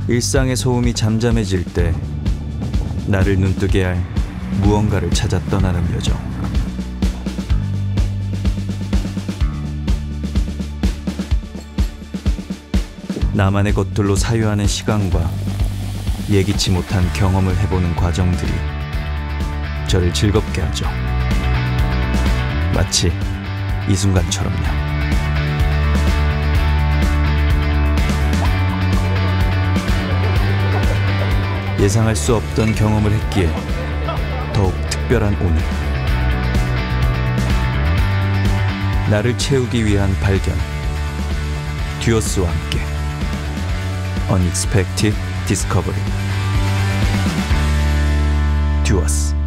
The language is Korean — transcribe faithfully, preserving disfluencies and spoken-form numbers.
일상의 소음이 잠잠해질 때 나를 눈뜨게 할 무언가를 찾아 떠나는 여정. 나만의 것들로 사유하는 시간과 예기치 못한 경험을 해보는 과정들이 저를 즐겁게 하죠. 마치 이 순간처럼요. 예상할 수 없던 경험을 했기에 더욱 특별한 오늘. 나를 채우기 위한 발견. 듀어스와 함께 Unexpected Discovery. 듀어스.